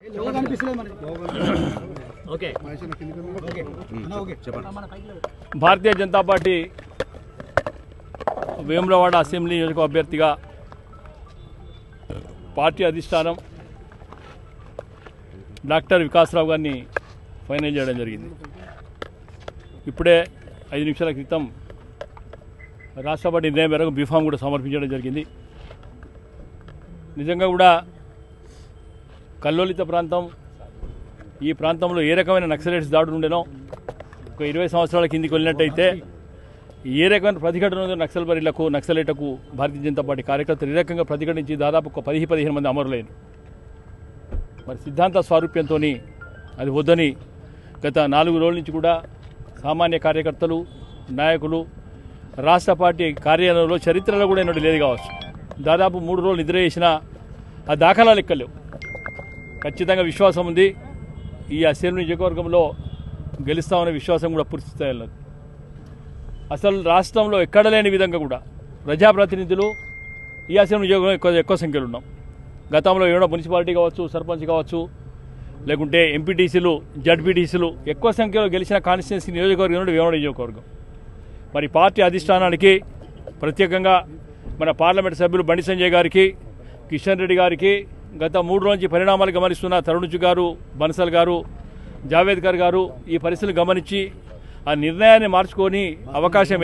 భారతీయ Janata party Vemulawada assembly నియోజకవర్గ అభ్యర్థిగా party అధిష్టానం డాక్టర్ వికాసరావు గారిని ఫైనల్ చేయడం జరిగింది. ఇప్పుడే 5 నిమిషాల క్రితం రాష్ట్రపతి నిర్ణయం మేరకు బీఫామ్ కూడా సమర్పించడం జరిగింది. నిజంగా కూడా కల్లోలిత ప్రాంతం, ఈ ప్రాంతంలో ఏ రకమైన నక్సలైట్స్ దాడులు ఉండేనో ఒక 20 సంవత్సరాల కిందికి వెళ్ళినట్టయితే ఏ రకమైన ప్రతిఘటన ఉందో నక్సలైట్లకు భారతీయ జనతా పార్టీ కార్యకర్తలు ఈ రకంగా ప్రతిఘటించి దాదాపు ఒక 10-15 మంది అమరులైన మరి సిద్ధాంత స్వారూప్యంతో అది వద్దని గత 4 రోజుల నుంచి కూడా సామాన్య కార్యకర్తలు, నాయకులు రాష్ట్ర పార్టీ కార్యాలయంలో చరిత్రలో కూడా ఎన్నడూ లేదు కావచ్చు. దాదాపు 3 రోజులు నిద్ర చేసిన ఆ దాఖలాలు ఎక్కలేవు. ఖచ్చితంగా విశ్వాసం ఉంది, ఈ అసెంబ్లీ నియోజకవర్గంలో గెలుస్తామనే విశ్వాసం కూడా పూర్తి స్థాయిలో. అసలు రాష్ట్రంలో ఎక్కడ లేని విధంగా కూడా ప్రజాప్రతినిధులు ఈ అసెంబ్లీ నియోజకవర్గంలో ఎక్కువ సంఖ్యలో ఉన్నాం. గతంలో ఏమైనా మున్సిపాలిటీ కావచ్చు, సర్పంచ్ కావచ్చు, లేకుంటే ఎంపీటీసీలు, జడ్పీటీసీలు ఎక్కువ సంఖ్యలో గెలిచిన కాన్స్టిట్యున్సీ నియోజకవర్గం వేమడ నియోజకవర్గం. మరి పార్టీ అధిష్టానానికి ప్రత్యేకంగా మన పార్లమెంట్ సభ్యులు బండి సంజయ్ గారికి, కిషన్ రెడ్డి గారికి, గత 3 రోజుల నుంచి పరిణామాలు గమనిస్తున్న తరుణ్ గారు, బన్సల్ గారు, జావేద్కర్ గారు ఈ పరిస్థితులు గమనించి ఆ నిర్ణయాన్ని మార్చుకొని అవకాశం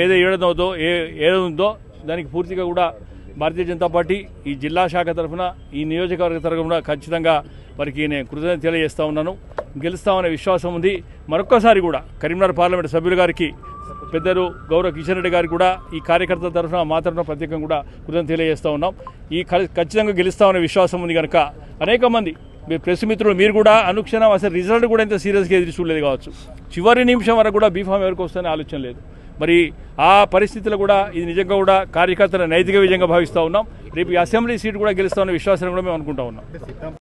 ఏదుందో దానికి పూర్తిగా కూడా భారతీయ జనతా పార్టీ ఈ జిల్లా శాఖ తరఫున, ఈ నియోజకవర్గ తరఫున ఖచ్చితంగా వారికి నేను కృతజ్ఞత తెలియజేస్తూ ఉన్నాను. గెలుస్తామనే విశ్వాసం ఉంది. మరొక్కసారి కూడా కరీంనగర్ పార్లమెంట్ సభ్యులు గారికి, పెద్దలు గౌరవ కిషన్ రెడ్డి గారికి కూడా ఈ కార్యకర్తల తరఫున మా తరఫున ప్రత్యేకంగా కూడా కృతజ్ఞత తెలియజేస్తూ ఉన్నాం. ఈ ఖచ్చితంగా గెలుస్తామనే విశ్వాసం ఉంది కనుక అనేక మంది ప్రెస్ మిత్రులు మీరు కూడా అనుక్షణం అసలు రిజల్ట్ కూడా ఇంత సీరియస్గా ఎదురు చూడలేదు కావచ్చు. చివరి నిమిషం వరకు కూడా బీఫామ్ ఎవరికి వస్తుందని ఆలోచన లేదు. మరి ఆ పరిస్థితుల్లో కూడా ఇది నిజంగా కూడా కార్యకర్తల నైతిక విజయంగా భావిస్తూ ఉన్నాం. రేపు ఈ అసెంబ్లీ సీటు కూడా గెలుస్తామనే విశ్వాసం కూడా మేము అనుకుంటా ఉన్నాం.